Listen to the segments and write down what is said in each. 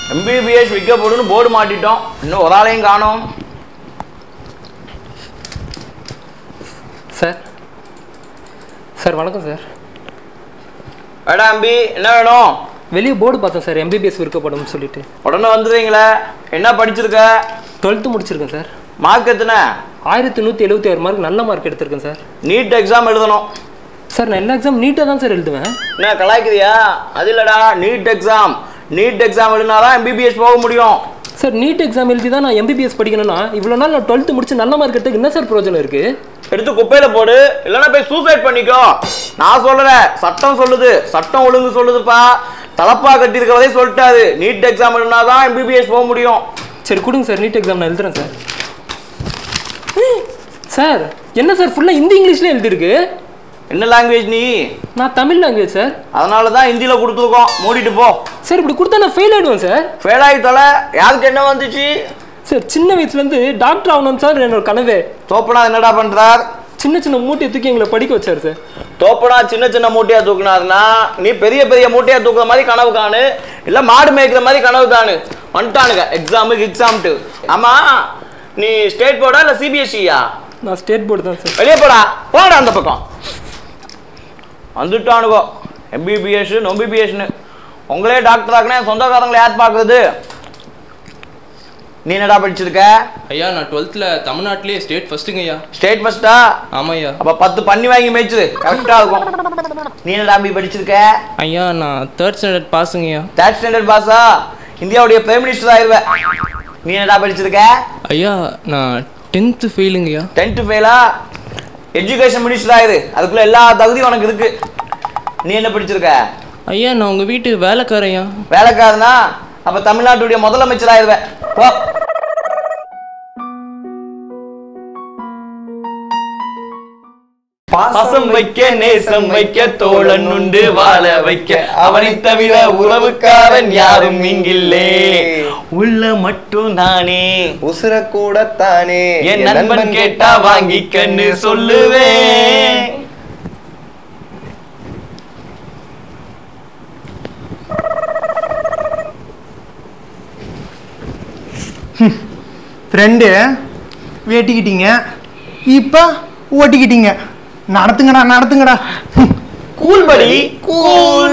MBBS விற்க போடுன்னு board மாட்டிட்டோம். இன்னும் ஒரு ஆளையும் காணோம். சார் சார் வணக்கம் சார். வேடா அம்பி, என்ன வேணும்? வெளியே போர்டு பார்த்தேன் சார், MBBS விற்கப்படும்னு சொல்லிட்டு. உடனே வந்துடுறீங்களே. என்ன படிச்சிருக்க? 12th முடிச்சிருக்கேன் சார். மார்க் எத்தனை? 1176 மார்க். நல்ல மார்க் எடுத்திருக்கேன் சார். நீட் எக்ஸாம் எழுதணும் சார். நான் எல்லா எக்ஸாம் நீட்டாக தான் சார் எழுதுவேன். என்ன கலாய்க்கிறியா? அது இல்லடா, நீட் எக்ஸாம் எழுதினாதான் MBBS போக முடியும் சார். நீட் எக்ஸாம் எழுதி தான் நான் MBBS படிக்கணும்னா இவ்வளோ நாள் நான் 12th முடிச்சு நல்ல மார்க் எடுத்துக்கு என்ன சார் பிரயோஜனம் இருக்கு? எடுத்து குப்பையில போடு, இல்லைன்னா போய் சூசைட் பண்ணிக்கோ. நான் சொல்றேன், சட்டம் சொல்லுது, சட்டம் ஒழுங்கு சொல்லுதுப்பா. தலப்பா கட்டி இருக்கிறதே சொல்லிட்டாரு. நீட் எக்ஸாம் எழுதினாதான் MBBS போக முடியும். சரி கொடுங்க சார், நீட் எக்ஸாம் நான் எழுதுறேன் சார். சார் என்ன சார் ஃபுல்லாக ஹிந்தி இங்கிலீஷ்ல எழுதிருக்கு? என்ன லாங்குவேஜ் நீ? நான் தமிழ் லாங்குவேஜ் சார். அதனால தான் ஹிந்தியில கொடுத்துருக்கோம். மூடிட்டு போ சார். இப்படி கொடுத்தா நான் ஃபெயில் ஆயிடுவேன் சார். ஃபெயில் ஆகிட்டோல, யாருக்கு என்ன வந்துச்சு? சார் சின்ன வயசுலேருந்து டாக்டர் ஆகணும் சார் என்னோட கனவே. தோப்பனா என்னடா பண்றார்? சின்ன சின்ன மூட்டையை தூக்கி எங்களை படிக்க வச்சார் சார். தோப்பனா சின்ன சின்ன மூட்டையா தூக்குனாருன்னா நீ பெரிய பெரிய மூட்டையா தூக்குற மாதிரி கனவு காணு, இல்லை மாடு மேய்க்கிற மாதிரி கனவு காணு. வந்துட்டானுங்க எக்ஸாம்ட்டு. ஆமா, நீ ஸ்டேட் போர்டா இல்லை CBSEயா? நான் ஸ்டேட் போர்டு தான் சார். வெளியே போடா அந்த பக்கம். வந்துட்டானுகோ MBBS நொம்பிபிஎஸ்னு. உங்களே டாக்டர் ஆக்குனா சொந்தக்காரங்களை யார் பார்க்குறது? நீ என்னடா படிச்சிருக்க? ஐயா நான் 12th தமிழ்நாட்டிலே ஸ்டேட் ஃபர்ஸ்ட்டுங்க ஐயா. ஸ்டேட் ஃபர்ஸ்டா? ஆமாம் ஐயா. அப்போ 10 பண்ணி வாங்கி மேய்ச்சிரு, கரெக்டாக இருக்கும். நீ என்னடா அம்பி படிச்சிருக்க? ஐயா நான் 3rd ஸ்டாண்டர்ட் பாஸுங்க ஐயா. 3rd ஸ்டாண்டர்ட் பாஸா? இந்தியாவுடைய பிரைம் மினிஸ்டர் ஆயிடுவேன். நீ என்னடா படிச்சிருக்க? ஐயா நான் 10th ஃபெயிலுங்க ஐயா. 10th ஃபெயிலா? எஜுகேஷன் மினிஸ்டர் ஆயிரு, அதுக்குள்ள எல்லா தகுதியும் உனக்கு இருக்கு. நீ என்ன படிச்சிருக்க? ஐயா நான் உங்கள் வீட்டு வேலைக்காரையா. வேலைக்காரனா? அப்போ தமிழ்நாட்டுடைய முதலமைச்சர் ஆயிடுவேன். போ. பாசம் வைக்க நேசம் வைக்க தோழன் உண்டு வாழ வைக்க, அவனை தவிர உறவுக்காரன் யாரும் இங்கில்லே. உள்ள மட்டும் நானே உசுர கூட தானே என் நண்பன் கேட்டா வாங்கிக்கன்னு சொல்லுவேன். ஃப்ரெண்டு வெட்டிக்கிட்டீங்க, இப்ப ஓட்டிக்கிட்டீங்க. நடத்துங்கடா. கூல் படி கூல்.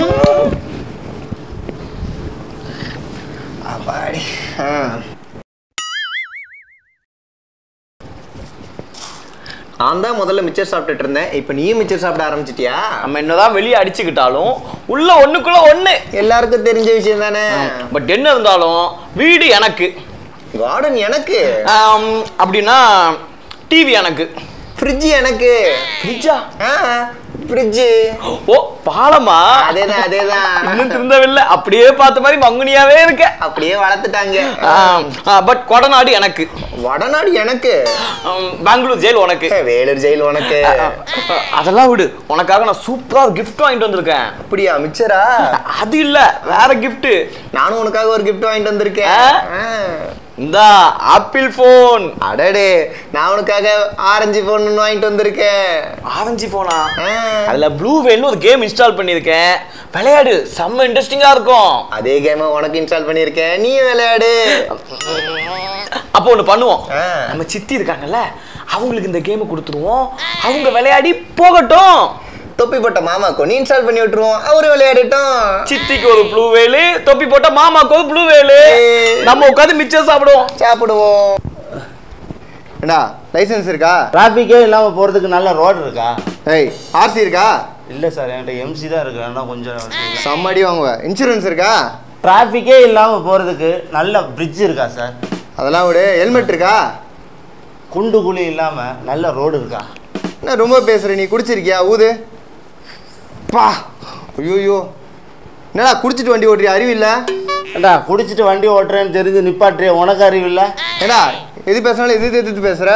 நான் தான் முதல்ல மிச்சர் சாப்பிட்டுட்டு இருந்தேன், இப்ப நீயும் மிச்சர் சாப்பிட ஆரம்பிச்சிட்டியா? நம்ம என்னதான் வெளியே அடிச்சுக்கிட்டாலும் உள்ள ஒண்ணுக்குள்ள ஒண்ணு எல்லாருக்கும் தெரிஞ்ச விஷயம் தானே. பட் என்ன இருந்தாலும் வீடு எனக்கு, கார்டன் எனக்கு, அப்படின்னா டிவி எனக்கு, ஃப்ரிட்ஜ் எனக்கு. ஃப்ரிட்ஜா? ஃப்ரிட்ஜ். ஓ பாலமா? அதேதான். இன்னும் திருந்தவில்லை, அப்படியே பார்த்த மாதிரி மங்குனியாவே இருக்க. அப்படியே வளர்த்துட்டாங்க. பட் கொடநாடு எனக்கு. வடநாடு எனக்கு. பெங்களூர் ஜெயில் உனக்கு. வேலூர் ஜெயில் உனக்கு. அதெல்லாம் விடு, உனக்காக நான் சூப்பரா ஒரு கிஃப்ட் வாங்கிட்டு வந்திருக்கேன். அப்படியா? மிச்சரா? அது இல்ல, வேற கிஃப்ட். நானும் உனக்காக ஒரு கிஃப்ட் வாங்கிட்டு வந்திருக்கேன். இந்த ஆப்பிள் போன். அடடே, நான் உனக்காக ஆரஞ்சு போன் வாங்கிட்டு வந்திருக்கேன். ஆரஞ்சு போனா? அதுல ப்ளூ வேல்னு ஒரு கேம் இன்ஸ்டால் பண்ணிருக்கேன், விளையாடு, செம்ம இன்ட்ரெஸ்டிங்கா இருக்கும். அதே கேம் உனக்கு இன்ஸ்டால் பண்ணிருக்கேன், நீ விளையாடு. அப்போ ஒண்ணு பண்ணுவோம், நம்ம சித்தி இருக்காங்கல்ல, அவங்களுக்கு இந்த கேம் கொடுத்துருவோம், அவங்க விளையாடி போகட்டும். தொப்பி போட்ட மாமாக்கு நீ இன்ஸ்டால் பண்ணி விட்டுருவோம், அவரு விளையாடட்டும். சித்திக்கு ஒரு ப்ளூ வேலு, தொப்பி போட்ட மாமாக்கு ஒரு ப்ளூ வேலு, நம்ம உட்காந்து மிச்சம் சாப்பிடுவோம். என்னடா லைசன்ஸ் இருக்கா? டிராஃபிக்கே இல்லாம போறதுக்கு நல்ல ரோடு இருக்கா? ஏய், ஆர்சி இருக்கா? இல்ல சார், என்கிட்ட எம்சி தான் இருக்கு. ஆனா கொஞ்சம் சம்மடி வாங்குவேன். இன்சூரன்ஸ் இருக்கா? டிராஃபிக்கே இல்லாம போறதுக்கு நல்ல பிரிட்ஜ் இருக்கா சார்? அதெல்லாம் விடு. ஹெல்மெட் இருக்கா? குண்டு குழி இல்லாம நல்ல ரோடு இருக்கா? என்ன ரொம்ப பேசுற நீ? குடிச்சிருக்கியா? ஊது. பா, ஐயோ, என்னடா குடிச்சிட்டு வண்டி ஓட்டுறியா? அறிவு இல்ல? ஏண்டா குடிச்சிட்டு வண்டி ஓட்டுறேன்னு தெரிஞ்சு நிப்பாட்டுறிய, உனக்கு அறிவு இல்ல? ஏடா எது பேசினாலும் எது பேசுற?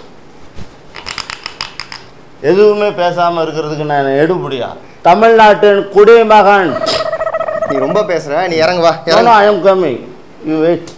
எதுவுமே பேசாம இருக்கிறதுக்கு நான் எடுபடியா? தமிழ்நாட்டின் குடிமகன். நீ ரொம்ப பேசுற, நீ இறங்கு வா. I am coming, you wait.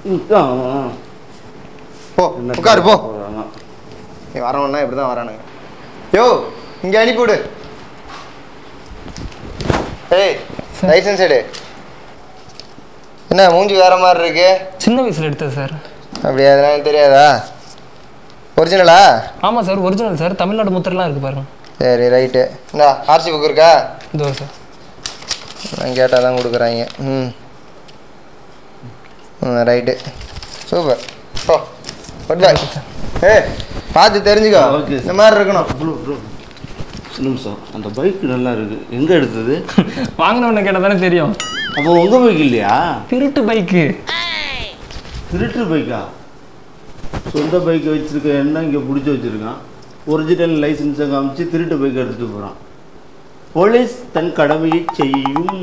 போ, உட்காரு போ. நீ வரவன்னா இப்படிதான் வரானுங்க. யோ, இங்க அனுப்பிவிடு. ஏய், லைசன்ஸ் எடு. என்ன மூஞ்சி வேற மாதிரி இருக்கு? சின்ன வயசுல எடுத்தது சார். அப்படியா? அதெல்லாம் எனக்கு தெரியாதா? ஒரிஜினலா? ஆமாம் சார், ஒரிஜினல் சார். தமிழ்நாடு முத்திரெலாம் இருக்குது பாருங்க. சரி ரைட்டு. இந்தா ஆர்சி புக் இருக்கா? இதோ சார். நான் கேட்டால் தான் கொடுக்குறாங்க. Right, super. Oh good bye. பார்த்து தெரிஞ்சுக்கோ, இந்த மாதிரி இருக்கணும். நிமிஷம், அந்த பைக் நல்லா இருக்கு. எங்கே எடுத்தது? வாங்கினவனை கேட்டால் தானே தெரியும். அப்போ உங்கள் பைக் இல்லையா? திருட்டு பைக்கு. திருட்டு பைக்கா? சொந்த பைக்கை வச்சுருக்க என்ன இங்கே பிடிச்சி வச்சுருக்கான். ஒரிஜினல் லைசன்ஸை காமிச்சு திருட்டு பைக் எடுத்துகிட்டு போகிறான். போலீஸ் தன் கடமையை செய்யும்.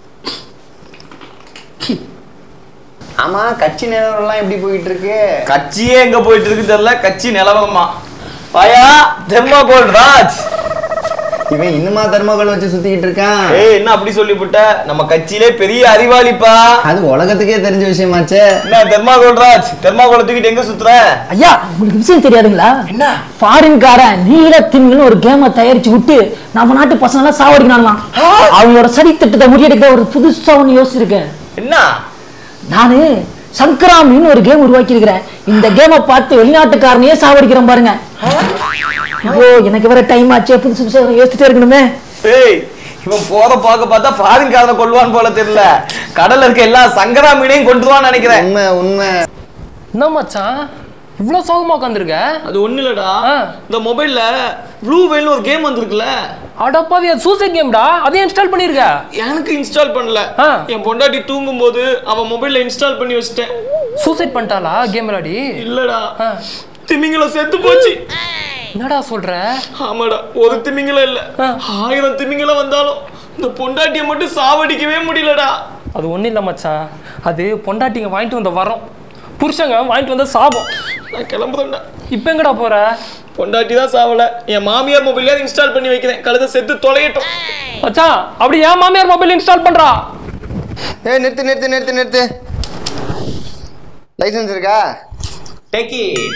ஆமாம், கட்சி நிலவரம்லாம் எப்படி போயிட்டு இருக்கு? கட்சியே எங்க போயிட்டு இருக்கு தெரியல. கட்சி நிலவரமா பாயா தெர்மாகோல் ராஜ். இவன் இன்னுமா தெர்மாகோல் வச்சு சுத்திக்கிட்டு இருக்கான்? என்ன அப்படி சொல்லிவிட்ட? நம்ம கட்சியிலே பெரிய அறிவாளிப்பா. அது உலகத்துக்கே தெரிஞ்ச விஷயமாச்சே. என்ன தெர்மாகோல் ராஜ், தெர்மாகோல் தூக்கிட்டு எங்க சுத்துற? ஐயா, உங்களுக்கு விஷயம் தெரியாதுங்களா? என்ன? ஃபாரின்காரன் நீலத்திமிங்கன்னு ஒரு கேமை தயாரிச்சு விட்டு நம்ம நாட்டு பசங்க எல்லாம் சாவடிக்கணும். அவங்களோட சதி திட்டத்தை முறியடிக்க ஒரு புதுசா ஒண்ணு யோசிச்சிருக்கேன். என்ன? நானு சங்கராமின்னு ஒரு கேம் உருவாக்கி இருக்கிறேன். இந்த கேமை பார்த்து வெளிநாட்டுக்காரனையே சாவடிக்கிறேன் பாருங்க. ஐயோ, எனக்கு வேற டைம் ஆச்சு. புதுசு புதுசா யோசிச்சுட்டே இருக்கணுமே. இவன் போற பார்க்க பார்த்தா ஃபாரின்காரனை கொள்வான்னு போல தெரியல. கடல்ல இருக்க எல்லா சங்கரா மீனையும் கொண்டுருவான்னு நினைக்கிறேன். உண்மை உண்மை. என்ன மச்சான் இவ்வளோ சோகமா உட்காந்துருக்க? அது ஒண்ணு இல்லடா, இந்த மொபைல்ல ப்ளூ வெயில்னு ஒரு கேம் வந்திருக்குல்ல. அடப்பாவி, அது சூசைட் கேம்டா. அதையும் இன்ஸ்டால் பண்ணிருக்க? எனக்கு இன்ஸ்டால் பண்ணல. என் பொண்டாட்டி தூங்கும் போது அவன் மொபைல்ல இன்ஸ்டால் பண்ணி வச்சிட்டேன். சூசைட் பண்ணிட்டாளா கேம் விளையாடி? இல்லடா, திமிங்கலம் செத்து போச்சு. என்னடா சொல்ற? ஆமாடா, ஒரு திமிங்கலம் இல்ல, 1000 திமிங்கலம் வந்தாலும் இந்த பொண்டாட்டியை மட்டும் சாவடிக்கவே முடியலடா. அது ஒன்றும் இல்லை மச்சான், அது பொண்டாட்டிங்க வாங்கிட்டு வந்த வரோம், புருஷங்க வாங்கிட்டு வந்த சாபம். நான் கிளம்புறேன்டா. இப்போ எங்கடா போற? பொண்டாட்டி தான் சாவல, என் மாமியார் மொபைல்ல இன்ஸ்டால் பண்ணி வைக்கிறேன். கழுத செத்து தொலையட்டும். மச்சான், அப்படி என் மாமியார் மொபைல் இன்ஸ்டால் பண்றா? நிறுத்து நிறுத்து நிறுத்து நிறுத்து. லைசன்ஸ் இருக்கா? Take it.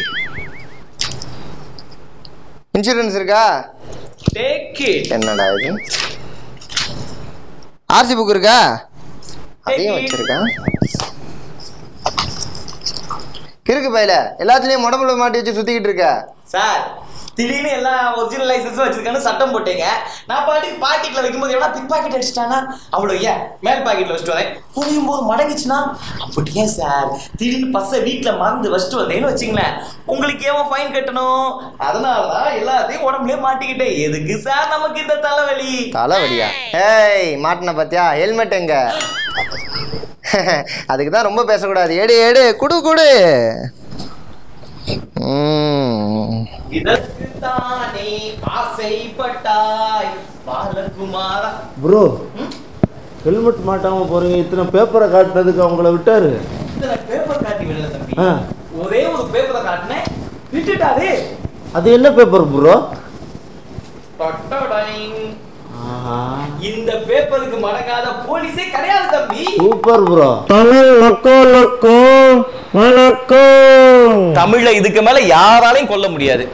இன்சூரன்ஸ் இருக்கா? Take it. என்னடா இது? ஆர்சி புக் இருக்கா? அதையும் வச்சிருக்கான். கிறுக்கு பையில எல்லாத்துலயும் முடம்புல மாட்டி வச்சு சுத்திக்கிட்டு இருக்க. சார், திடீர்னு எல்லாம் ஒரிஜினல் லைசன்ஸும் வச்சிருக்கான்னு சட்டம் போட்டீங்க. நான் பாட்டுக்கு பாக்கெட்ல வைக்கும்போது எவ்வளோ பிக் பாக்கெட் அடிச்சிட்டானா அவ்வளோ ஏன் மேல் பாக்கெட்ல வச்சுட்டு வரேன். புரியும் போது மடங்கிச்சுன்னா அப்படி ஏன் சார்? திடீர்னு பஸ்ஸை வீட்டில் மறந்து வச்சுட்டு வந்தேன்னு வச்சுங்களேன், உங்களுக்கு ஏன் ஃபைன் கட்டணும்? அதனாலதான் எல்லாத்தையும் உடம்புலயே மாட்டிக்கிட்டேன். எதுக்கு சார் நமக்கு இந்த தலைவலி? தலைவலியா? ஏய், மாட்டின பாத்தியா? ஹெல்மெட் எங்க? அதுக்கு தான் ரொம்ப பேசக்கூடாது. எடு எடு, குடு குடு. இதற்கு தானே ஆசைப்பட்டாய் பாலகுமாரா. ப்ரோ, ஹெல்மெட் மாட்டாம போறீங்க. இத்தனை பேப்பரை காட்டுறதுக்கு அவங்கள விட்டாரு. இத்தனை பேப்பர் காட்டி விடல தம்பி, ஒரே ஒரு பேப்பரை காட்டினேன், விட்டுட்டாரு. அது என்ன பேப்பர் ப்ரோ? இந்த பேப்பருக்கு மடங்காத போலீஸே கிடையாது தம்பி. Super bro. தமிழ் மக்களுக்கும் வணக்கம். தமிழ்ல இதுக்கு மேல யாராலையும் கொல்ல முடியாது.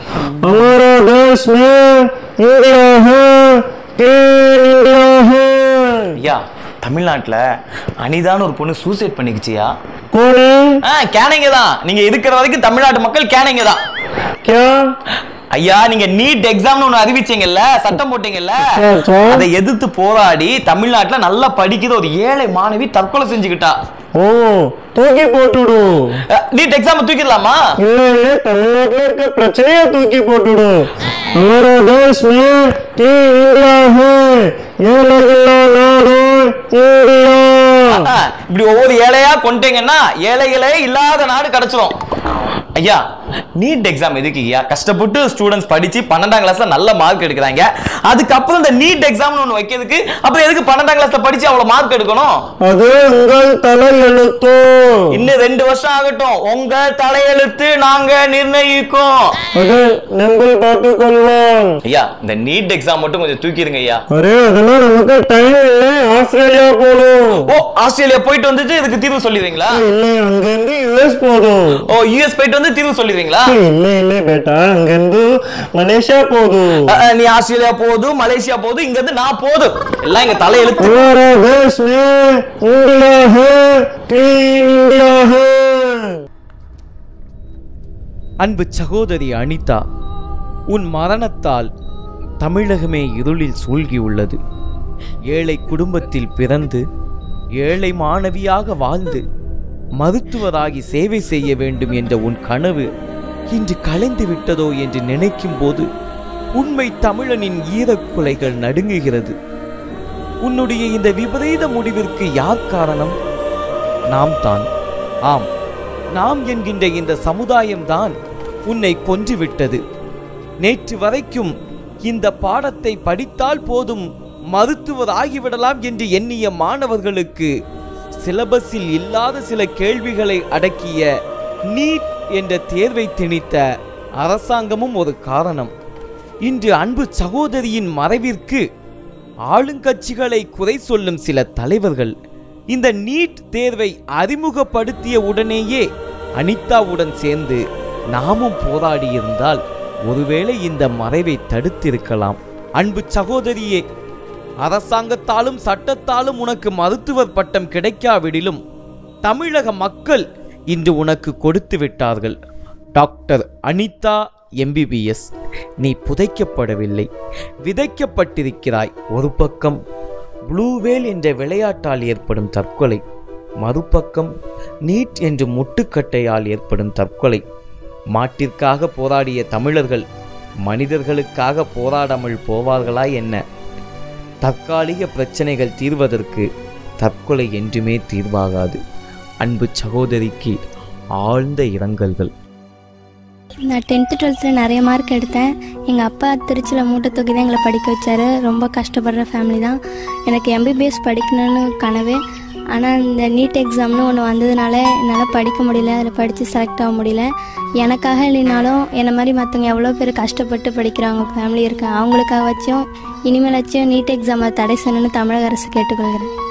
ஐயா, தமிழ்நாட்டுல அனிதான்னு ஒரு பொண்ணு சூசைட் பண்ணிக்கிச்சியா? கேனைங்க தான். நீங்க இருக்கிற வரைக்கும் தமிழ்நாட்டு மக்கள் கேனைங்க தான். ஐயா, நீங்க நீட் எக்ஸாம்னு ஒண்ணு அறிவிச்சீங்கல்ல, சட்டம் போட்டீங்கல்ல, அதை எதிர்த்து போராடி தமிழ்நாட்டுல நல்லா படிக்கிற ஒரு ஏழை மாணவி தற்கொலை செஞ்சுக்கிட்டா. ஓ, தூக்கி போட்டுடும். NEET exam தூக்கிடலாமா? இல்ல, தமிழ்நாட்டுல இருக்க பிரச்சனையை தூக்கி போட்டுடும். हमारा देश में इंडिया है, ஏழைகளா நாடு இந்தியா. இப்படி ஒவ்வொரு ஏழையா கொண்டீங்கன்னா ஏழைகளே இல்லாத நாடு கிடைச்சிரும். ஐயா, நீட் எக்ஸாம் எதுக்கு ஐயா? கஷ்டப்பட்டு ஸ்டூடெண்ட்ஸ் படிச்சு 12ஆம் கிளாஸ்ல நல்ல மார்க் எடுக்கிறாங்க. அதுக்கப்புறம் இந்த நீட் எக்ஸாம்னு ஒண்ணு வைக்கிறதுக்கு அப்புறம் எதுக்கு 12ஆம் கிளாஸ்ல படிச்சு அவ்வளவு மார்க் எடுக்கணும்? அது உங்கள் தலையெழுத்து. இன்னும் 2 வருஷம் ஆகட்டும், உங்க தலையெழுத்து நாங்க நிர்ணயிக்கும். அது நம்ம பார்த்துக் கொள்வோம். ஐயா, இந்த நீட் எக்ஸாம் மட்டும் கொஞ்சம் தூக்கிடுங்க ஐயா. அரே, அதெல்லாம் நமக்கு டைம் இல்லை. ஆஸ்திரேலியா போகணும். ஓ, ஆஸ்திரேலியா போயிட்டு வந்துட்டு இதுக்கு தீர்வு சொல்லிடுவீங்களா? இல்லை, அங்கிருந்து யுஎஸ் போதும். ஓ, யுஎஸ் போயிட்டு வந்து தீர்வு சொல்லிடுவீங்க. ஏத்துக்குவீங்களா? இல்ல பேட்டா, அங்கிருந்து மலேசியா போதும். நீ ஆஸ்திரேலியா போதும், மலேசியா போதும், இங்க இருந்து நான் போதும், எல்லாம் எங்க தலையெழுத்து. அன்பு சகோதரி அனிதா, உன் மரணத்தால் தமிழகமே இருளில் சூழ்கியுள்ளது. ஏழை குடும்பத்தில் பிறந்து ஏழை மாணவியாக வாழ்ந்து மருத்துவராகி சேவை செய்ய வேண்டும் என்ற உன் கனவு இன்று கலைந்து விட்டதோ என்று நினைக்கும் போது உண்மை தமிழனின் ஈரக்குலைகள் நடுங்குகிறது. உன்னுடைய இந்த விபரீத முடிவிற்கு யார் காரணம்? நாம் தான். ஆம், நாம் என்கின்ற இந்த சமுதாயம்தான் உன்னை கொன்றுவிட்டது. நேற்று வரைக்கும் இந்த பாடத்தை படித்தால் போதும் மருத்துவர் ஆகிவிடலாம் என்று எண்ணிய மாணவர்களுக்கு சிலபஸில் இல்லாத சில கேள்விகளை அடக்கிய நீட் என்ற தேர்வை திணித்த அரசாங்கமும் ஒரு காரணம். இன்று அன்பு சகோதரியின் மறைவிற்கு ஆளுங்கட்சிகளை குறை சொல்லும் சில தலைவர்கள் இந்த நீட் தேர்வை அறிமுகப்படுத்திய உடனேயே அனிதாவுடன் சேர்ந்து நாமும் போராடியிருந்தால் ஒருவேளை இந்த மறைவை தடுத்திருக்கலாம். அன்பு சகோதரியே, அரசாங்கத்தாலும் சட்டத்தாலும் உனக்கு மருத்துவர் பட்டம் கிடைக்காவிடிலும் தமிழக மக்கள் இன்று உனக்கு கொடுத்து விட்டார்கள். Doctor Anitha MBBS. நீ புதைக்கப்படவில்லை, விதைக்கப்பட்டிருக்கிறாய். ஒரு பக்கம் ப்ளூவேல் என்ற விளையாட்டால் ஏற்படும் தற்கொலை, மறுபக்கம் நீட் என்ற முட்டுக்கட்டையால் ஏற்படும் தற்கொலை. மாட்டிற்காக போராடிய தமிழர்கள் மனிதர்களுக்காக போராடாமல் போவார்களா என்ன? தற்காலிக பிரச்சனைகள் தீர்வதற்கு தற்கொலை என்றுமே தீர்வாகாது. அன்பு சகோதரிக்கு ஆழ்ந்த இரங்கல்கள். நான் 10th 12th நிறைய மார்க் எடுத்தேன். எங்கள் அப்பா திருச்சியில் மூட்டை தூக்கி தான் எங்களை படிக்க வச்சார். ரொம்ப கஷ்டப்படுற ஃபேமிலி தான். எனக்கு MBBS படிக்கணும்னு கனவு. ஆனால் இந்த நீட் எக்ஸாம்னு ஒன்று வந்ததுனால என்னால் படிக்க முடியல, அதில் படித்து செலக்ட் ஆக முடியல. எனக்காக இல்லைனாலும் என்னை மாதிரி மற்றவங்க எவ்வளோ பேர் கஷ்டப்பட்டு படிக்கிறவங்க ஃபேமிலி இருக்காங்க. அவங்களுக்காக வச்சும் இனிமேலாச்சும் நீட் எக்ஸாமை தடை செய்யணும்னு தமிழக அரசு கேட்டுக்கொள்கிறேன்.